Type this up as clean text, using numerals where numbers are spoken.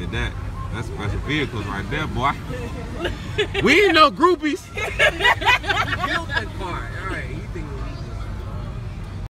Yeah, that's special vehicles right there, boy. We ain't no groupies.